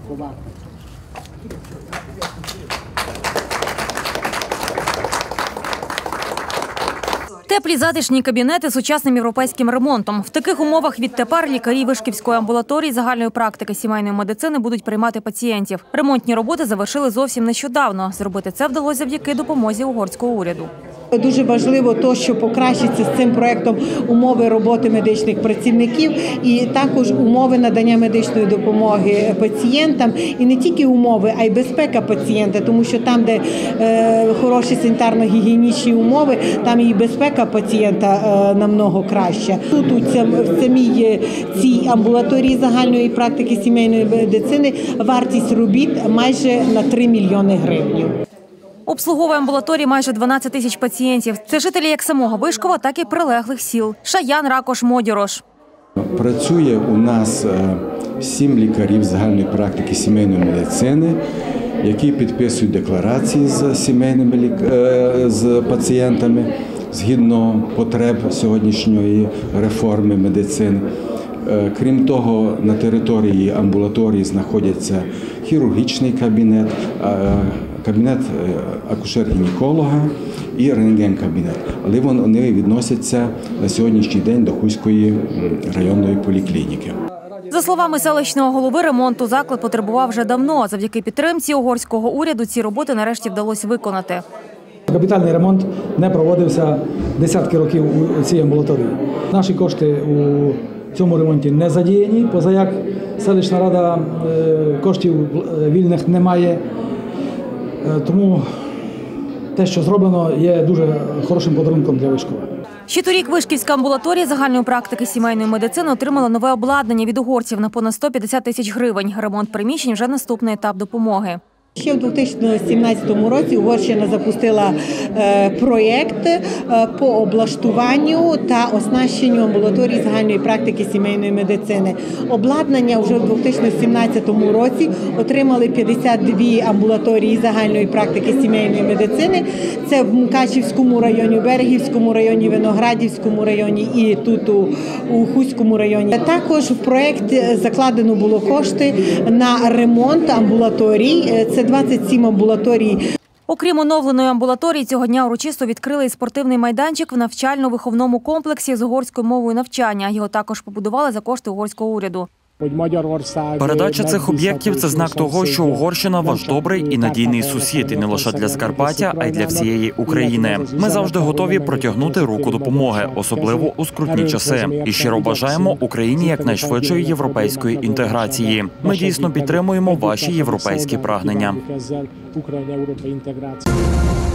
Теплі затишні кабінети з сучасним європейським ремонтом. В таких умовах відтепер лікарі Вишківської амбулаторії загальної практики сімейної медицини будуть приймати пацієнтів. Ремонтні роботи завершили зовсім нещодавно. Зробити це вдалося завдяки допомозі угорського уряду. Дуже важливо те, що покращиться з цим проєктом умови роботи медичних працівників і також умови надання медичної допомоги пацієнтам. І не тільки умови, а й безпека пацієнта, тому що там, де хороші санітарно-гігієнічні умови, там і безпека пацієнта намного краща. Тут в самій цій амбулаторії загальної практики сімейної медицини вартість робіт майже на 3 мільйони гривень. Обслуговує амбулаторії майже 12 тисяч пацієнтів. Це жителі як самого Вишкова, так і прилеглих сіл – Шаян, Ракош, Модірош. Працює у нас 7 лікарів загальної практики сімейної медицини, які підписують декларації з пацієнтами згідно потреб сьогоднішньої реформи медицини. Крім того, на території амбулаторії знаходяться хірургічний кабінет, кабінет акушер-гінеколога і рентген-кабінет. Але вони відносяться на сьогоднішній день до Хуської районної поліклініки. За словами селищного голови, ремонту заклад потребував вже давно. Завдяки підтримці угорського уряду ці роботи нарешті вдалося виконати. Капітальний ремонт не проводився десятки років у цій амбулаторії. Наші кошти у цьому ремонті не задіяні, поза як селищна рада коштів вільних не має. Тому те, що зроблено, є дуже хорошим подарунком для Вишкова. Ще торік Вишківська амбулаторія загальної практики сімейної медицини отримала нове обладнання від угорців на понад 150 тисяч гривень. Ремонт приміщень – вже наступний етап допомоги. Ще в 2017 році Угорщина запустила проєкт по облаштуванню та оснащенню амбулаторії загальної практики сімейної медицини. Обладнання вже в 2017 році отримали 52 амбулаторії загальної практики сімейної медицини. Це в Мукачівському районі, в Берегівському районі, Виноградівському районі і тут у Хуському районі. Також в проєкт закладено було кошти на ремонт амбулаторій. Це 27 амбулаторій. Окрім оновленої амбулаторії, цього дня урочисто відкрили і спортивний майданчик в навчально-виховному комплексі з угорською мовою навчання. Його також побудували за кошти угорського уряду. Передача цих об'єктів – це знак того, що Угорщина – ваш добрий і надійний сусід, і не лише для Закарпаття, а й для всієї України. Ми завжди готові протягнути руку допомоги, особливо у скрутні часи. І щиро бажаємо Україні якнайшвидшої європейської інтеграції. Ми дійсно підтримуємо ваші європейські прагнення.